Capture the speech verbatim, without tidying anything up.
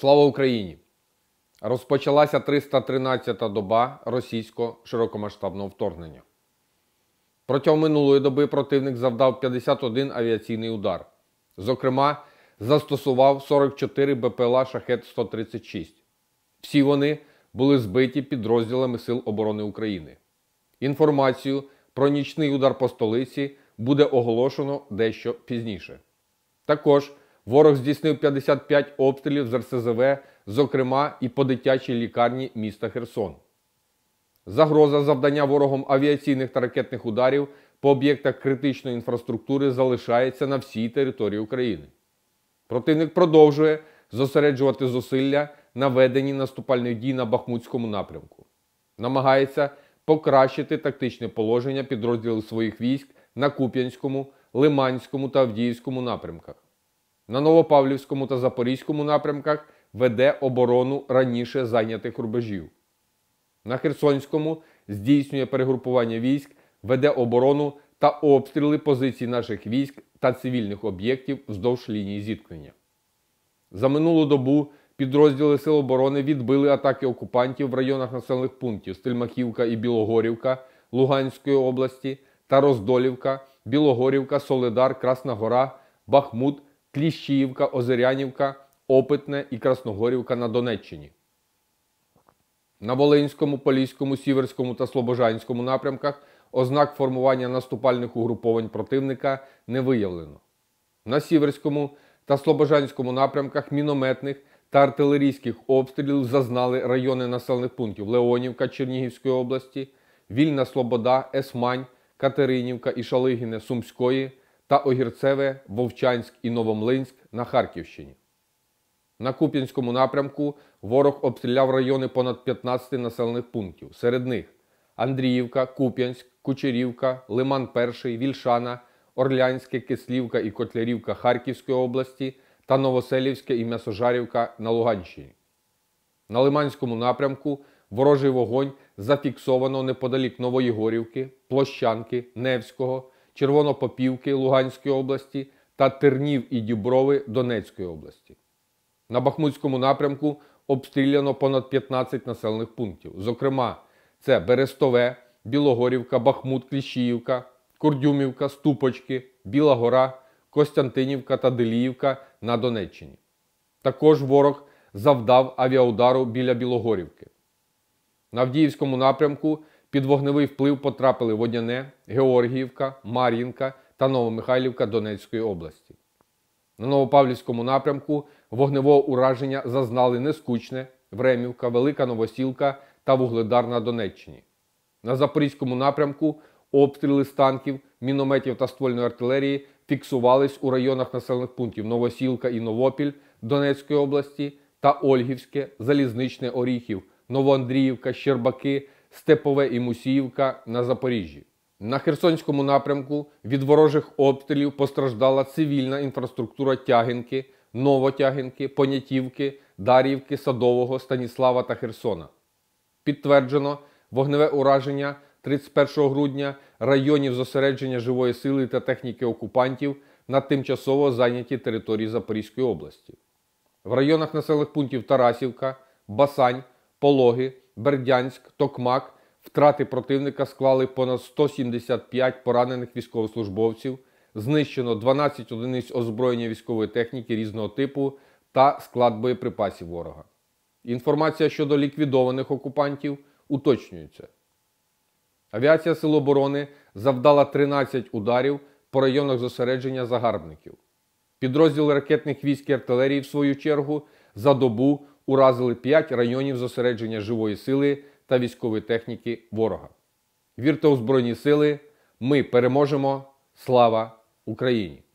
Слава Україні! Розпочалася триста тринадцята доба російського широкомасштабного вторгнення. Протягом минулої доби противник завдав п'ятдесят один авіаційний удар. Зокрема, застосував сорок чотири Б П Л А Шахед сто тридцять шість. Всі вони були збиті підрозділами Сил оборони України. Інформацію про нічний удар по столиці буде оголошено дещо пізніше. Також ворог здійснив п'ятдесят п'ять обстрілів з Р С З В, зокрема і по дитячій лікарні міста Херсон. Загроза завдання ворогом авіаційних та ракетних ударів по об'єктах критичної інфраструктури залишається на всій території України. Противник продовжує зосереджувати зусилля на веденні наступальних дій на Бахмутському напрямку. Намагається покращити тактичне положення підрозділів своїх військ на Куп'янському, Лиманському та Авдіївському напрямках. На Новопавлівському та Запорізькому напрямках веде оборону раніше зайнятих рубежів. На Херсонському здійснює перегрупування військ, веде оборону та обстріли позицій наших військ та цивільних об'єктів вздовж лінії зіткнення. За минулу добу підрозділи Сил оборони відбили атаки окупантів в районах населених пунктів Стельмахівка і Білогорівка Луганської області та Роздолівка, Білогорівка, Солидар, Красна Гора, Бахмут, Кліщіївка, Озерянівка, Опитне і Красногорівка на Донеччині. На Волинському, Поліському, Сіверському та Слобожанському напрямках ознак формування наступальних угруповань противника не виявлено. На Сіверському та Слобожанському напрямках мінометних та артилерійських обстрілів зазнали райони населених пунктів Леонівка Чернігівської області, Вільна Слобода, Есмань, Катеринівка і Шалигіне Сумської та Огірцеве, Вовчанськ і Новомлинськ на Харківщині. На Куп'янському напрямку ворог обстріляв райони понад п'ятнадцяти населених пунктів. Серед них Андріївка, Куп'янськ, Кучерівка, Лиман-Перший, Вільшана, Орлянське, Кислівка і Котлярівка Харківської області та Новоселівське і М'ясожарівка на Луганщині. На Лиманському напрямку ворожий вогонь зафіксовано неподалік Новоєгорівки, Площанки, Невського, Червонопопівки Луганської області та Тернів і Діброви Донецької області. На Бахмутському напрямку обстріляно понад п'ятнадцять населених пунктів. Зокрема, це Берестове, Білогорівка, Бахмут, Кліщіївка, Курдюмівка, Ступочки, Біла Гора, Костянтинівка та Деліївка на Донеччині. Також ворог завдав авіаудару біля Білогорівки. На Авдіївському напрямку під вогневий вплив потрапили Водяне, Георгіївка, Мар'їнка та Новомихайлівка Донецької області. На Новопавлівському напрямку вогневого ураження зазнали Нескучне, Времівка, Велика Новосілка та Вугледар на Донеччині. На Запорізькому напрямку обстріли з танків, мінометів та ствольної артилерії фіксувались у районах населених пунктів Новосілка і Новопіль Донецької області та Ольгівське, Залізничне, Оріхів, Новоандріївка, Щербаки, Степове і Мусіївка на Запоріжжі. На Херсонському напрямку від ворожих обстрілів постраждала цивільна інфраструктура Тягинки, Новотягинки, Понятівки, Дар'ївки, Садового, Станіслава та Херсона. Підтверджено вогневе ураження тридцять першого грудня районів зосередження живої сили та техніки окупантів на тимчасово зайнятій території Запорізької області. В районах населених пунктів Тарасівка, Басань, Пологи, Бердянськ, Токмак втрати противника склали понад сто сімдесят п'ять поранених військовослужбовців, знищено дванадцять одиниць озброєння військової техніки різного типу та склад боєприпасів ворога. Інформація щодо ліквідованих окупантів уточнюється. Авіація Сил оборони завдала тринадцять ударів по районах зосередження загарбників. Підрозділи ракетних військ і артилерії, в свою чергу, за добу уразили п'ять районів зосередження живої сили та військової техніки ворога. Вірте у Збройні Сили, ми переможемо! Слава Україні!